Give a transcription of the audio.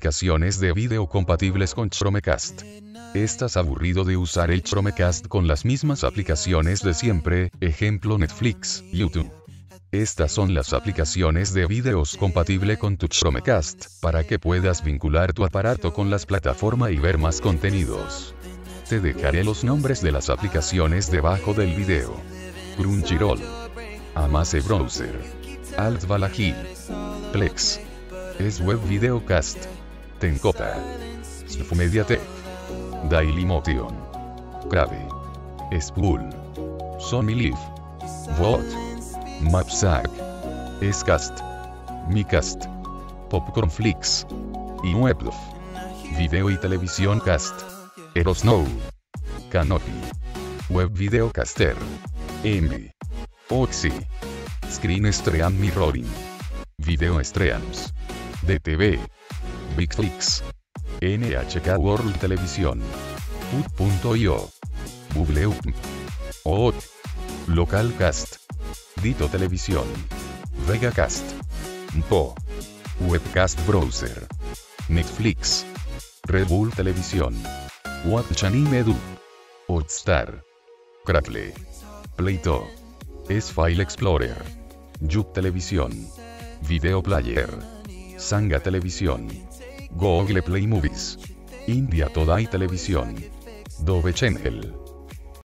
aplicaciones de video compatibles con Chromecast. ¿Estás aburrido de usar el Chromecast con las mismas aplicaciones de siempre, ejemplo Netflix, YouTube? Estas son las aplicaciones de videos compatible con tu Chromecast, para que puedas vincular tu aparato con las plataformas y ver más contenidos. Te dejaré los nombres de las aplicaciones debajo del video. Crunchyroll, Amazon Browser, Alt-Balaji, Plex, S-Web Videocast, Tenkota, Mediatek, Dailymotion, Crave, Spool, Sony Live, Vought, Mapsack, Scast, Micast, Popcornflix y Weblof. Video y Televisión Cast, Erosnow, Canopy, Web Videocaster, Envy, Oxy, Screen Stream Mirroring, Video Streams, DTV, Bigflix, NHK World Televisión, Put.io, Bubleup, OOT, Localcast, Dito Televisión, VegaCast, Mpo, Webcast Browser, Netflix, Red Bull Televisión, Watch Anime Du, Hotstar, Crackle, Playto, S-File Explorer, Yub Televisión, Video Player, Sanga Televisión, Google Play Movies, India Today Televisión, Dove Channel.